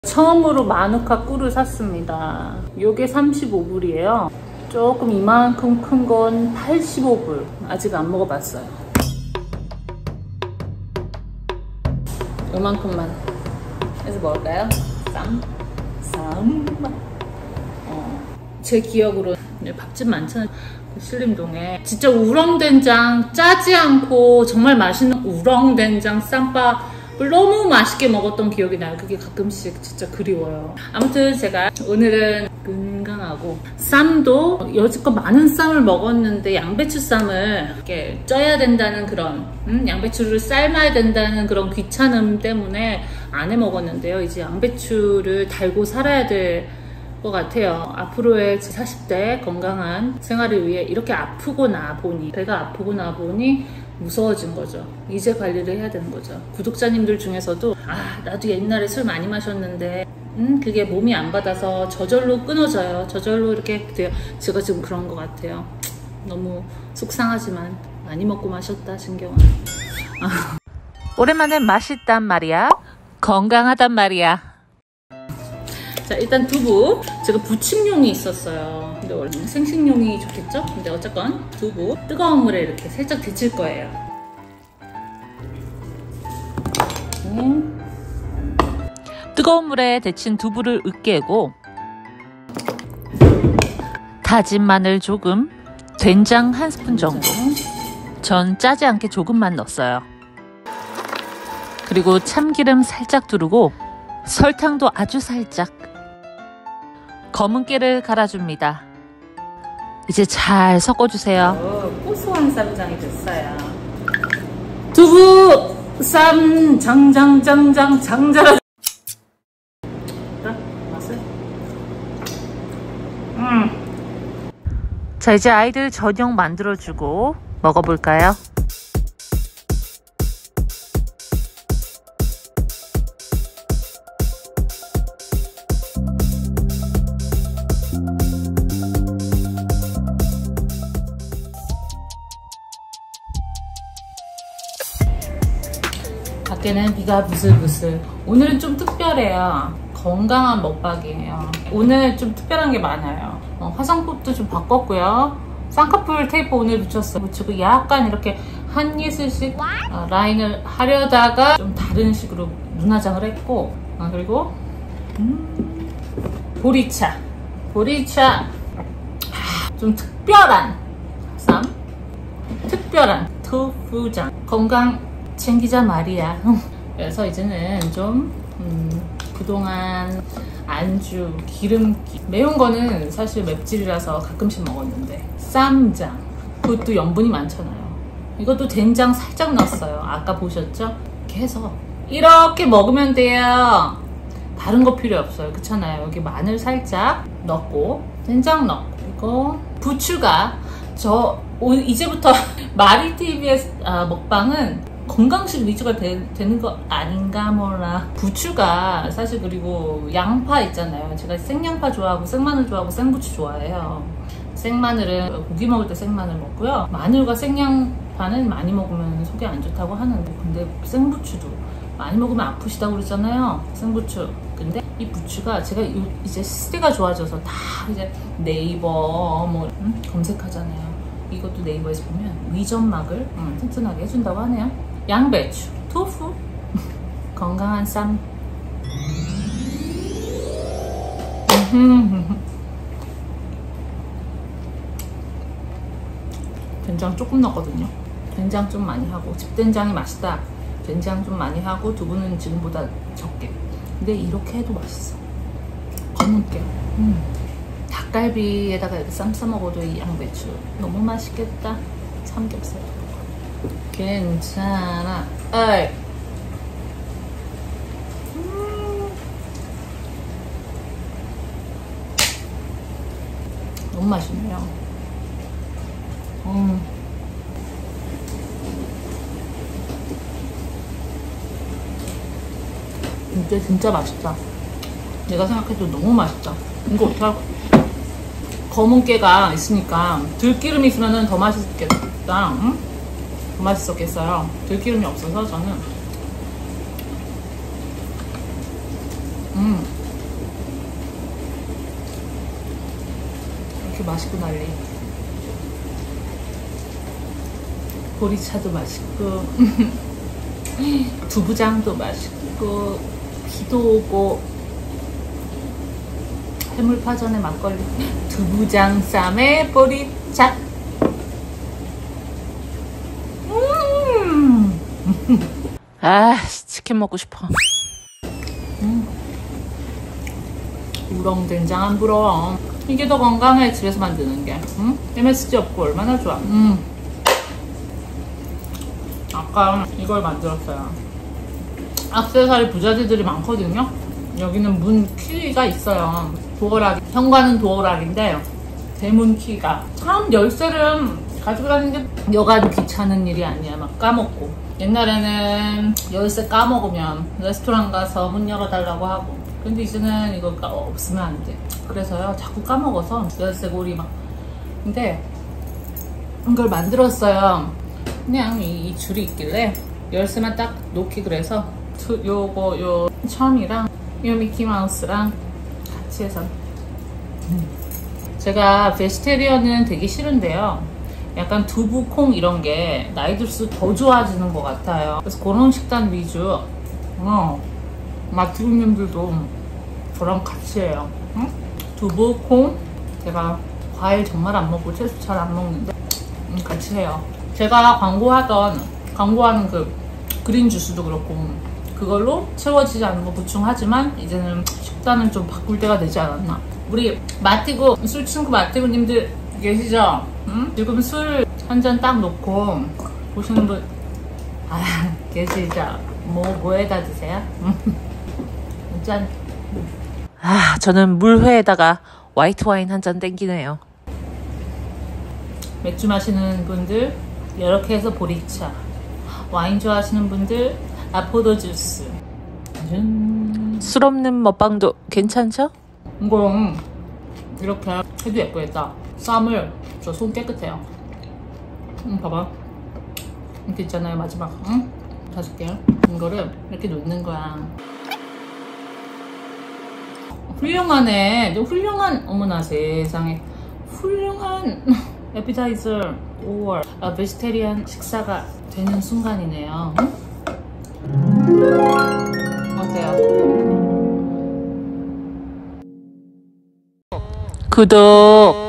처음으로 마누카 꿀을 샀습니다. 요게 35불이에요. 조금 이만큼 큰 건 85불. 아직 안 먹어봤어요. 요만큼만 해서 먹을까요? 쌈. 제 기억으로 밥집 많잖아요. 신림동에 진짜 우렁된장 짜지 않고 정말 맛있는 우렁된장 쌈밥을 너무 맛있게 먹었던 기억이 나요. 그게 가끔씩 진짜 그리워요. 아무튼 제가 오늘은 건강하고 쌈도 여지껏 많은 쌈을 먹었는데 양배추 쌈을 이렇게 쪄야 된다는 그런 양배추를 삶아야 된다는 그런 귀찮음 때문에 안 해 먹었는데요. 이제 양배추를 달고 살아야 될 것 같아요. 앞으로의 40대 건강한 생활을 위해 이렇게 아프고 나 보니, 배가 아프고 나 보니 무서워진 거죠. 이제 관리를 해야 되는 거죠. 구독자님들 중에서도 나도 옛날에 술 많이 마셨는데 그게 몸이 안 받아서 저절로 끊어져요. 저절로 이렇게 돼요. 제가 지금 그런 것 같아요. 너무 속상하지만 많이 먹고 마셨다 신경은. 오랜만에 맛있단 말이야. 건강하단 말이야. 자, 일단 두부. 제가 부침용이 있었어요. 근데 원래 생식용이 좋겠죠? 근데 어쨌건 두부 뜨거운 물에 이렇게 살짝 데칠 거예요. 뜨거운 물에 데친 두부를 으깨고 다진 마늘 조금, 된장 1스푼 정도. 전 짜지 않게 조금만 넣었어요. 그리고 참기름 살짝 두르고 설탕도 아주 살짝. 검은 깨를 갈아줍니다. 이제 잘 섞어주세요. 고소한 쌈장이 됐어요. 두부 쌈 장자라. 맛을? 자, 이제 아이들 저녁 만들어주고 먹어볼까요? 밖에는 비가 부슬부슬. 오늘은 좀 특별해요. 건강한 먹방이에요. 오늘 좀 특별한 게 많아요. 화장법도 좀 바꿨고요. 쌍꺼풀 테이프 오늘 붙이고 약간 이렇게 한 예슬씩 라인을 하려다가 좀 다른 식으로 눈화장을 했고, 그리고 보리차 좀 특별한 쌈, 특별한 토푸장. 건강 챙기자 말이야. 그래서 이제는 좀 그동안 안주, 기름기, 매운 거는 사실 맵찔이라서 가끔씩 먹었는데 쌈장, 그것도 염분이 많잖아요. 이것도 된장 살짝 넣었어요. 아까 보셨죠? 이렇게 해서 이렇게 먹으면 돼요. 다른 거 필요 없어요. 그렇잖아요. 여기 마늘 살짝 넣고 된장 넣고, 그리고 부추가 이제부터 마리TV의 먹방은 건강식 위주가 되는 거 아닌가 몰라. 부추가 사실, 그리고 양파 있잖아요. 제가 생양파 좋아하고 생마늘 좋아하고 생부추 좋아해요. 생마늘은 고기 먹을 때 생마늘 먹고요. 마늘과 생양파는 많이 먹으면 속이 안 좋다고 하는데, 근데 생부추도 많이 먹으면 아프시다고 그러잖아요. 생부추. 근데 이 부추가 제가 이제 시대가 좋아져서 다 이제 네이버 검색하잖아요. 이것도 네이버에서 보면 위점막을 튼튼하게 해준다고 하네요. 양배추, 토fu, 건강한 쌈. 된장 조금 넣었거든요. 된장 좀 많이 하고, 집된장이 맛있다. 된장 좀 많이 하고, 두부는 지금보다 적게. 근데 이렇게 해도 맛있어. 검은깨. 닭갈비에다가 이렇게 쌈 싸먹어도 이 양배추 너무 맛있겠다. 삼겹살 괜찮아. 어이. 너무 맛있네요. 진짜 맛있다. 내가 생각해도 너무 맛있다. 이거 어떻게 할 거야? 검은 깨가 있으니까 들기름이 있으면 더 맛있겠다. 응? 더 맛있었겠어요. 들기름이 없어서 저는 이렇게 맛있고 난리. 보리차도 맛있고 두부장도 맛있고 비도 오고 해물파전에 막걸리. 두부장 쌈에 보리차. 아, 치킨 먹고 싶어. 우렁된장 안 부러워. 이게 더 건강해, 집에서 만드는 게. MSG 없고 얼마나 좋아. 아까 이걸 만들었어요. 액세서리 부자재들이 많거든요. 여기는 문 키가 있어요. 도어락, 현관은 도어락인데 대문 키가. 참 열쇠를 가지고 다니는 게 여간 귀찮은 일이 아니야. 막 까먹고. 옛날에는 열쇠 까먹으면 레스토랑 가서 문 열어달라고 하고, 근데 이제는 이거 없으면 안 돼. 그래서요, 자꾸 까먹어서 열쇠 고리 막. 근데 이걸 만들었어요. 그냥 이 줄이 있길래 열쇠만 딱 놓기. 그래서 요거 요 천이랑 요 미키마우스랑 같이 해서. 제가 베지테리언은 되게 싫은데요, 약간 두부, 콩 이런 게 나이 들수록 더 좋아지는 것 같아요. 그래서 그런 식단 위주. 마트님들도 저랑 같이 해요. 두부, 콩. 제가 과일 정말 안 먹고 채소 잘 안 먹는데 같이 해요. 제가 광고하는 그 그린 주스도 그렇고 그걸로 채워지지 않는 거 보충하지만 이제는 식단은 좀 바꿀 때가 되지 않았나. 우리 마티구, 술 친구 마티구님들 계시죠? 지금 술 한 잔 딱 놓고 보시는 분 계시죠? 뭐에다 드세요? 짠. 아, 저는 물회에다가 화이트 와인 한 잔 땡기네요. 맥주 마시는 분들 이렇게 해서 보리차, 와인 좋아하시는 분들 아포도 주스. 술 없는 먹방도 괜찮죠? 이거 이렇게 해도 예쁘겠다. 쌈을, 저 손 깨끗해요. 봐봐, 이렇게 있잖아요. 마지막 다섯 개요. 이거를 이렇게 놓는 거야. 훌륭하네. 훌륭한, 어머나 세상에, 훌륭한 에피타이저 or 베지테리안 식사가 되는 순간이네요. 어때요? 구독